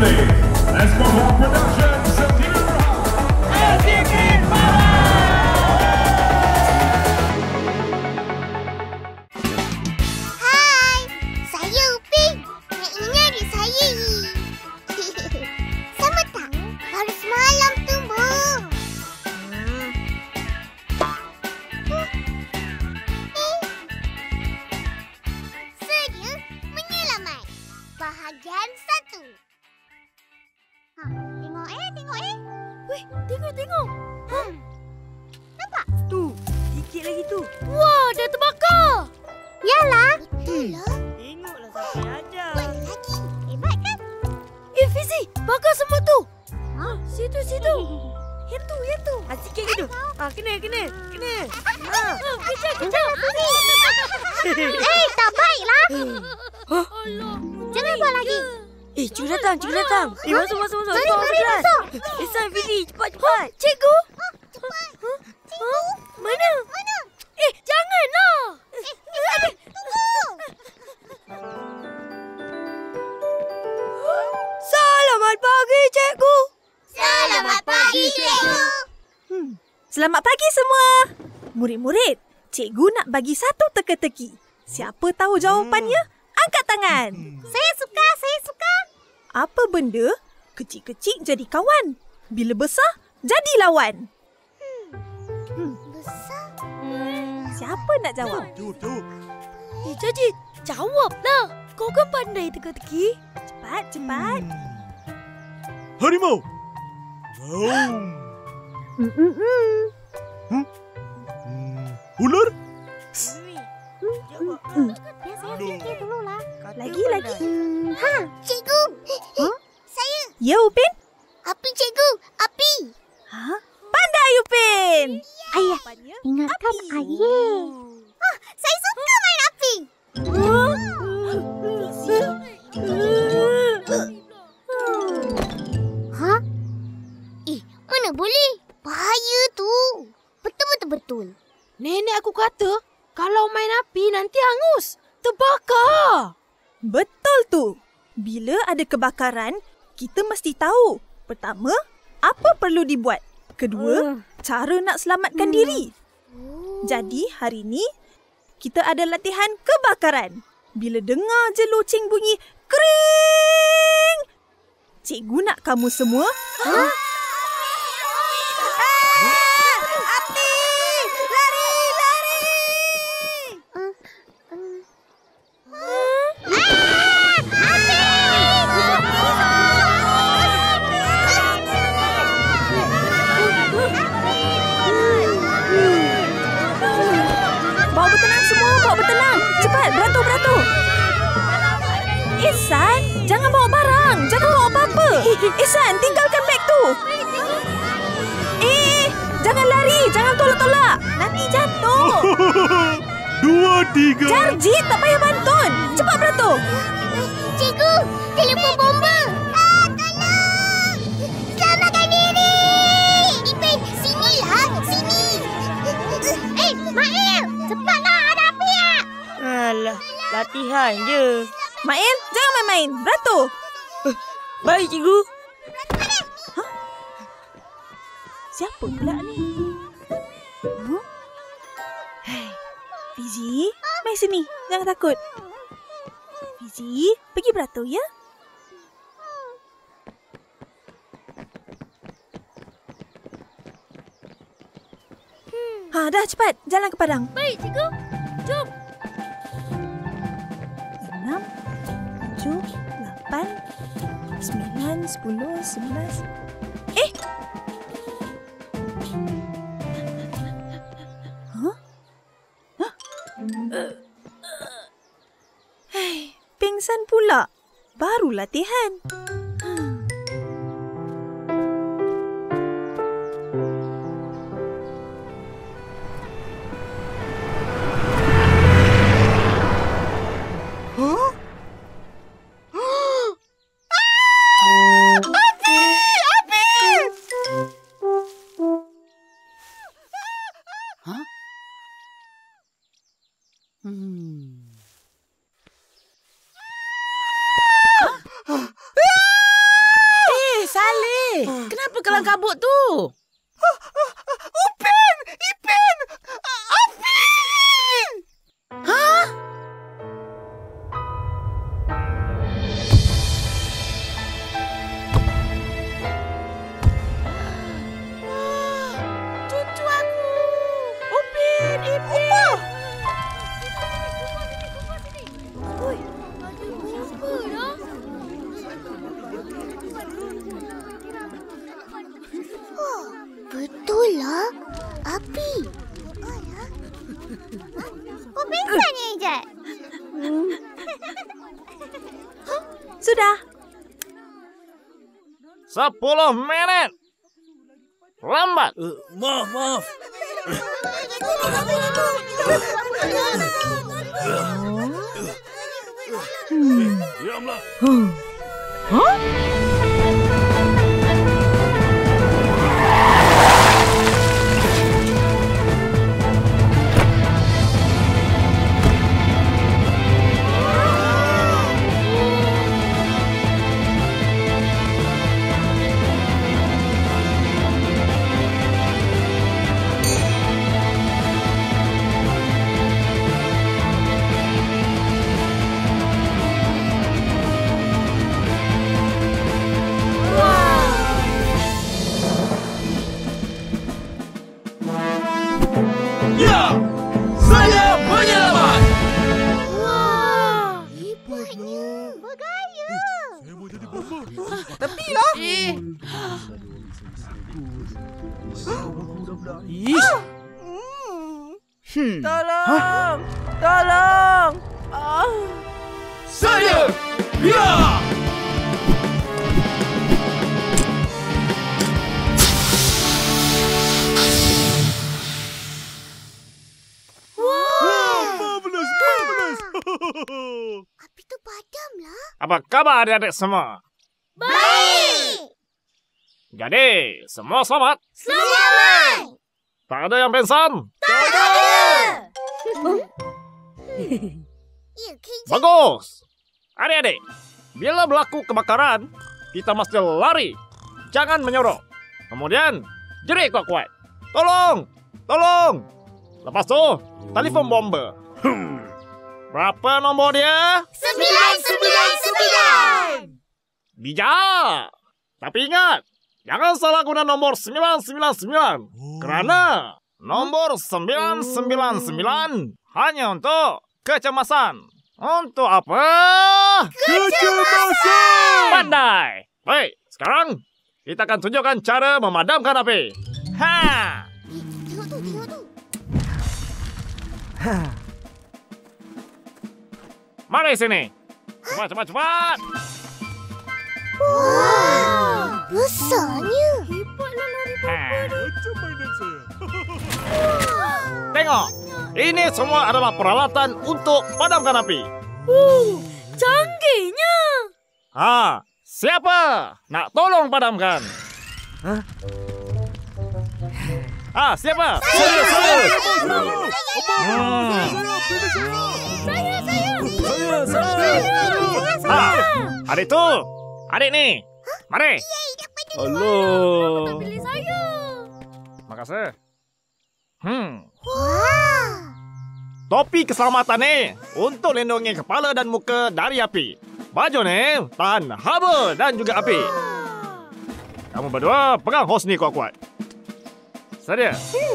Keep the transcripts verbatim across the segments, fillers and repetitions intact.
family. Let's go for production. Sakina Berhad. Sikit Hai, saya Upin. Nak ingat adik saya. Sama tak? Baru semalam tumbuh. Hmm. Sedia menyelamat. Bahagian satu. Ha, tengok eh, tengok eh. Weh, tengok, tengok. Hmm. Nampak? Tu, sikit lagi tu. Wah, dah terbakar. Yalah. Betul lah. Tengoklah siapa yang ajar. Buat lagi. Hebat kan? Eh, Fizi, bakar semua tu. Ha, situ, situ. Yang tu, yang tu. Ha, sikit gitu. Ha, kena, kena, kena. Ha, kejap, kejap. Eh, tak baiklah. Hah? Jangan buat lagi. Eh, cikgu datang, cikgu datang. Eh, masuk, masuk, masuk. Mari, Cepat mari kelas. masuk. Eh, San, Fizi, cepat, cepat. Cikgu. Oh, cepat. Ha? Cikgu. Mana? Mana? Eh, janganlah. Eh, eh, tunggu. Selamat pagi, cikgu. Selamat pagi, cikgu. Hmm. Selamat pagi semua. Murid-murid, cikgu nak bagi satu teka-teki. Siapa tahu jawapannya? Angkat tangan. Saya suka, saya suka. Apa benda kecil-kecil jadi kawan? Bila besar, jadi lawan. Besar. Siapa nak jawab? Tu, tu. Eh, Caci, jawablah. Kau kan pandai teka-teki. Cepat, cepat. Harimau. Wow. Mm-mm-mm. Hmm? Ular? Biar saya fikir dulu lah. Lagi, lagi. Ha, cikgu. Huh? Saya. Ya, Upin? Api, cikgu. Api. Ha? Pandai, Upin. Ayah, Jawapannya ingatkan api. ayah. Ah, saya suka main api. Ha? Eh, mana boleh? Bahaya tu. Betul-betul-betul. Nenek aku kata, kalau main api nanti hangus. Terbakar. Betul tu. Bila ada kebakaran, kita mesti tahu. Pertama, apa perlu dibuat? Kedua, cara nak selamatkan diri. Jadi, hari ni, kita ada latihan kebakaran. Bila dengar je loceng bunyi, kering! Cikgu nak kamu semua... Ha? Api! Lari, lari! Bawa bertenang semua, bawa bertenang. Cepat, beratur, beratur. Ihsan, jangan bawa barang. Jangan bawa apa-apa. Ihsan, tinggalkan beg tu. Eh, jangan lari. Jangan tolak-tolak. Nanti jatuh. Dua, tiga. Jarjit, tak payah bantu. Cepat beratur. Cikgu, telefon bomba. Ah, tolong. Selamatkan diri. Ipin, sinilah. Sini. Eh, Mail. Cepatlah, ada api ya. Alah, latihan je. Mail, jangan main-main. Beratur. Baik, cikgu. Siapa pula ni? Huh? Hai, Fizi, mai sini. Jangan takut. Fizi, pergi beratur ya. Ha, dah cepat. Jalan ke padang. Baik, cikgu. Jom. Enam, tujuh, lapan, sembilan, sepuluh, sebelas. Eh! Huh? Huh? Hei, pingsan pula. Baru latihan. dalam kabut tu? Upin! Ipin! Api! Hah? Cucu aku. Upin, Ipin. Opa! Oi, ada apa dah? Oh, betul lah. Api. Oh, pingsan ni, Ijat. Sudah. Sepuluh minit. Lambat. Uh, maaf, maaf. Diamlah. Ya! Saya penyelamat! Wah, hebatnya. Bergaya. Saya mau jadi bomba. Tepilah. Eh, Ish. Hmm. Tolong. Tolong. Ah. Saya! Ya! Wow, marvelous, marvelous. Api tu padam lah. Apa kabar adik-adik semua? Baik. Jadi, semua selamat? Selamat. Tak ada yang pingsan? Ya, Kijat. Bagus! Adik-adik, bila berlaku kebakaran, kita mesti lari. Jangan menyorok. Kemudian, jerit kuat-kuat. Tolong! Tolong! Lepas tu, telefon bomba. Hmm. Berapa nombor dia? Sembilan, sembilan, sembilan. Bijak! Tapi ingat, jangan salah guna nombor sembilan sembilan sembilan. Kerana nombor sembilan sembilan sembilan hanya untuk kecemasan. Untuk apa? Kecemasan! Pandai! Baik, sekarang kita akan tunjukkan cara memadamkan api. Ha! Tengok tu, tengok tu. Mari sini. Cepat, cepat, cepat. Wah, besarnya. Ha. Macam mainan saya. Tengok. Ini semua adalah peralatan untuk padamkan api. uh, canggihnya. Ha, siapa nak tolong padamkan? Hah? Ah, siapa? Saya, saya. Hmm. Saya, saya. Saya, saya. Ha, adik tu. Adik ni. Mari. Halo. Pilih saya. Makasih. Hmm. Wah. Topi keselamatan ni untuk lindungi kepala dan muka dari api. Baju ni tahan haba dan juga api. Kamu berdua pegang hos ni kuat-kuat. Sedia?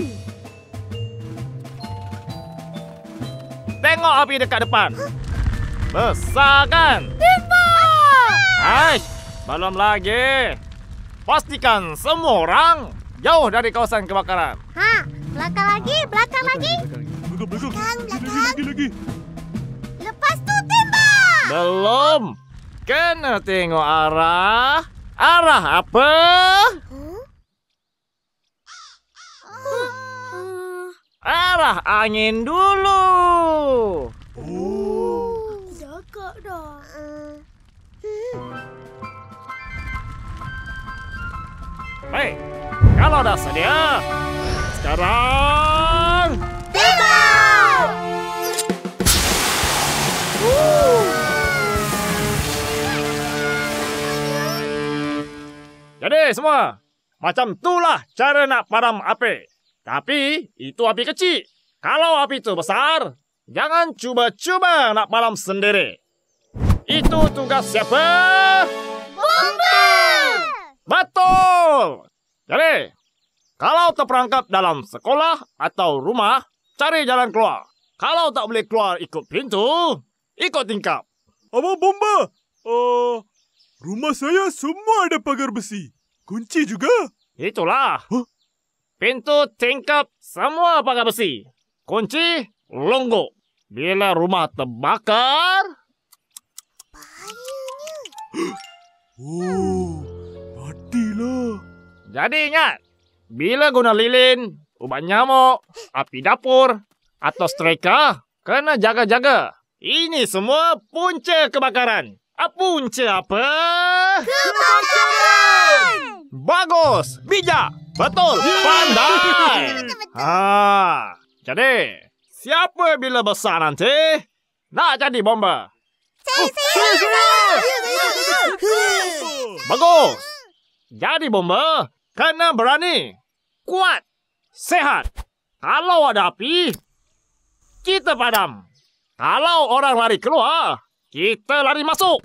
Tengok api dekat depan. Besar kan? Aish, belum lagi. Pastikan semua orang jauh dari kawasan kebakaran. Ha, belakang lagi, belakang lagi. Belakang, belakang. Belakang, Lagi, belakang. lagi, lagi. Lepas tu tembak. Belum. Kena tengok arah. Arah apa? Arah angin dulu. Oh. Cakap dah. Hei, kalau dah sedia, sekarang Tembak. jadi semua Macam itulah cara nak padam api. Tapi itu api kecil. Kalau api itu besar, jangan cuba-cuba nak padam sendiri. Itu tugas siapa? Bomba! Betul! Jadi, kalau terperangkap dalam sekolah atau rumah, cari jalan keluar. Kalau tak boleh keluar ikut pintu, ikut tingkap. Abang Bomba, uh, rumah saya semua ada pagar besi. Kunci juga. Itulah. Huh? Pintu tingkap semua pagar besi. Kunci longgok. Bila rumah terbakar... Oh, matilah. Jadi ingat, bila guna lilin, ubat nyamuk, api dapur atau striker, kena jaga-jaga. Ini semua punca kebakaran. Ah, punca apa? Kebakaran! Bagus, bijak, betul, pandai. Ha, jadi siapa bila besar nanti nak jadi bomba? Saya, saya, saya! Bagus. Jadi bomba kena berani, kuat, sehat. Kalau ada api, kita padam. Kalau orang lari keluar, kita lari masuk.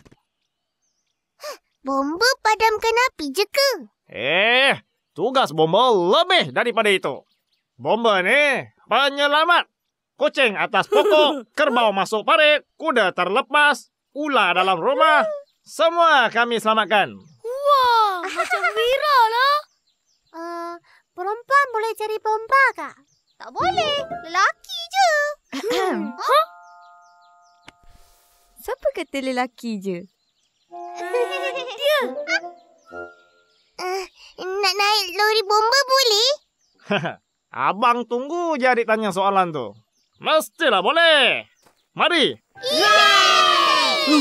Bomba padamkan api je ke? Eh, tugas bomba lebih daripada itu. Bomba ni penyelamat. Kucing atas pokok, kerbau masuk parit, kuda terlepas, ular dalam rumah. Semua kami selamatkan. Wah, macam Wira lah. Uh, perempuan boleh cari bomba kak? Tak boleh, lelaki je. Ha? Siapa kata lelaki je? Dia. Uh, nak naik lori bomba boleh? Abang tunggu je adik tanya soalan tu. Mestilah boleh. Mari. Yeay!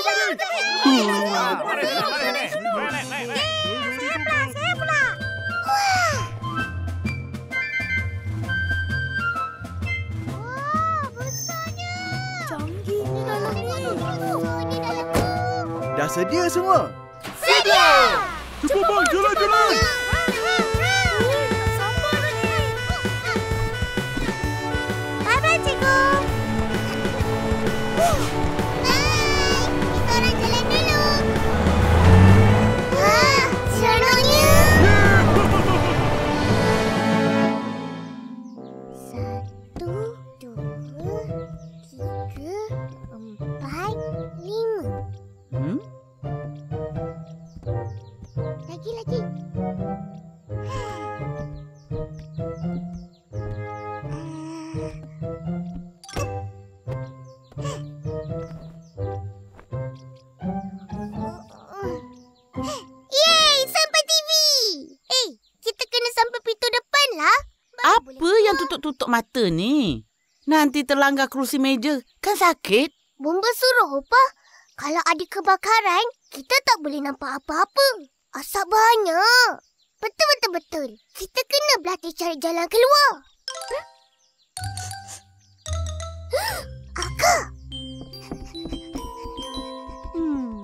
Dah sedia semua? Sedia! Cepat bang, jalan, jalan. Bye-bye, cikgu. Bye. Kita orang jalan dulu. Wah, seronoknya. Satu, dua, tiga, empat, lima. Hmm? Lagi, lagi. Yeay, sampai T V. Eh, kita kena sampai pintu depan lah. Baru Apa yang tutup-tutup mata ni? Nanti terlanggar kerusi meja. Kan sakit? Bomba suruh apa? Kalau ada kebakaran, kita tak boleh nampak apa-apa. Asap banyak. Betul-betul-betul. Kita kena berlatih cari jalan keluar. Akak! Hmm.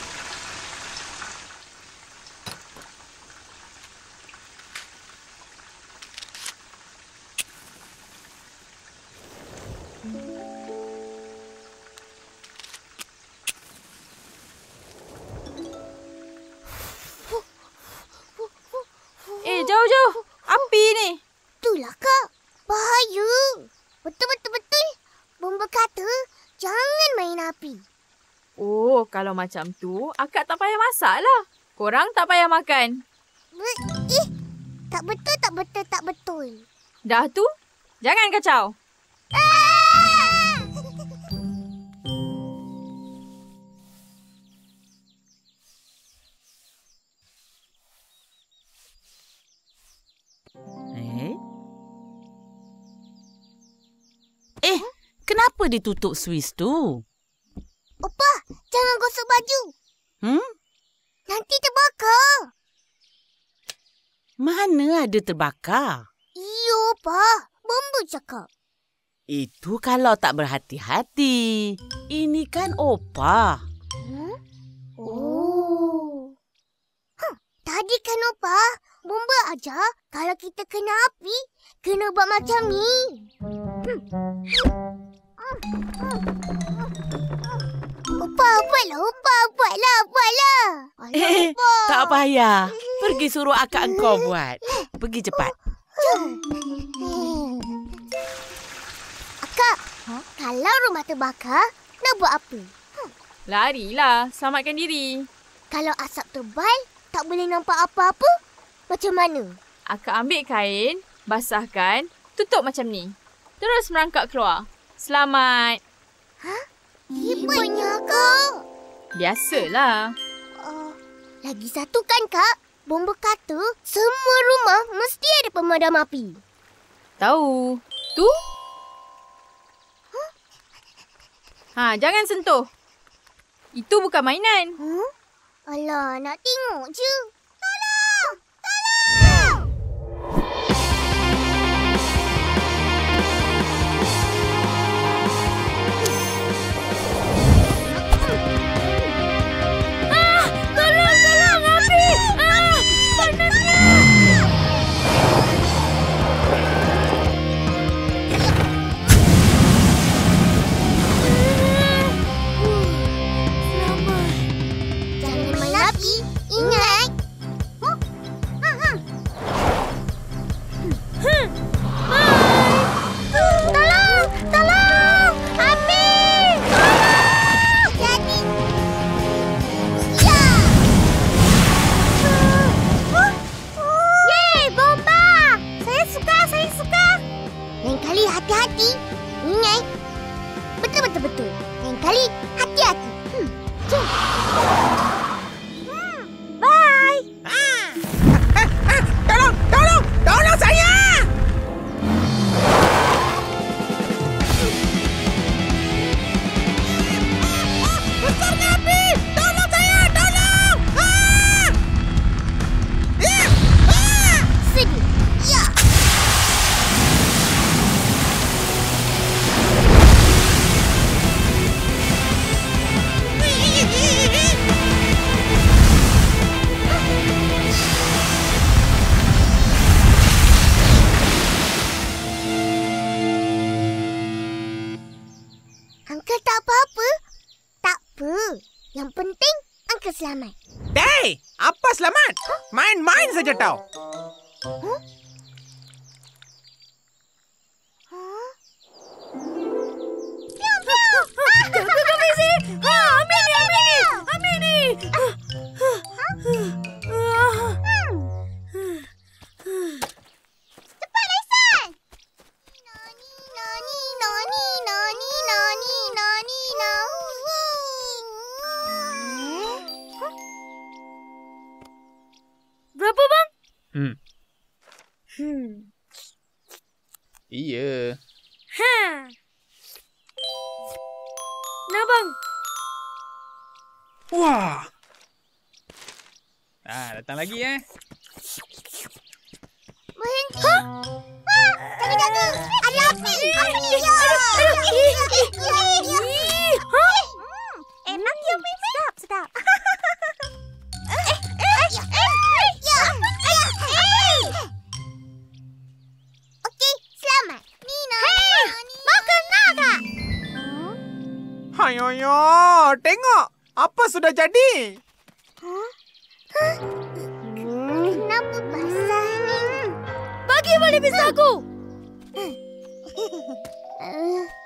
Eh, jauh-jauh. Api ni. Itulah, Kak. Bahaya. Betul-betul-betul. Bomba kata, jangan main api. Oh, kalau macam tu, akak tak payah masak lah. Korang tak payah makan. Eh, tak betul, tak betul, tak betul. Dah tu, jangan kacau. Ah! Eh? Eh, kenapa ditutup suis tu? Opa, jangan gosok baju. Hmm? Nanti terbakar. Mana ada terbakar? Iyo, Opa. Bomba cakap. Itu kalau tak berhati-hati. Ini kan Opa. Hmm? Oh. Huh, tadi kan, Opa, Bomba aja. Kalau kita kena api, kena buat macam ni. Hmm. Opa, buatlah. Opa, buatlah. Buatlah. Eh, tak payah. Pergi suruh akak engkau buat. Pergi cepat. Akak, huh? Kalau rumah terbakar, nak buat apa? Larilah, selamatkan diri. Kalau asap tebal, tak boleh nampak apa-apa, macam mana? Akak ambil kain, basahkan, tutup macam ni. Terus merangkak keluar. Selamat. Hah? Hebatnya, Kak. Biasalah. Uh, lagi satu kan, Kak? Bomba kata semua rumah mesti ada pemadam api. Tahu. Tu? Huh? Ha, jangan sentuh. Itu bukan mainan. Hmm? Alah, nak tengok je. Tolong! Tolong! Ah! Tolong, tolong! Api! Ah! Panasnya! Ingat. Oh. Ha ha. Hmm. Tolong, tolong. Api. Tolong. Jadi. Ya. Yeay, bomba. Saya suka, saya suka. Lain kali hati-hati. Ingat. Betul, betul, betul. Lain kali hati-hati. Hmm. Jom. Uncle tak apa-apa. Tak apa. Yang penting, Uncle selamat. Hey, apa selamat? Huh? Main-main saja tau. Huh? Huh? Piau, piau. Kau ambil sini. Ha, ambil ni, ambil ni. Ambil ni. Cepat, Laisan. Nani, nani, nani, nani, nani, nani, nani. Berapa, bang? Hmm. Hmm. Iya. Ha. Nah, bang. Wah. Ah, datang lagi eh. Berhenti. Ha? Wah, jaga-jaga. Ada api. Api. Ya. Ha? Enak ya, Mimi? Sedap, sedap. Eh, eh, eh, eh, ya. Okey, selamat. Nina. Hei, makan naga. Hayoyo, tengok. Apa sudah jadi? Huh? Huh? Kenapa basah ni? Bagi balik pisau aku. Uh,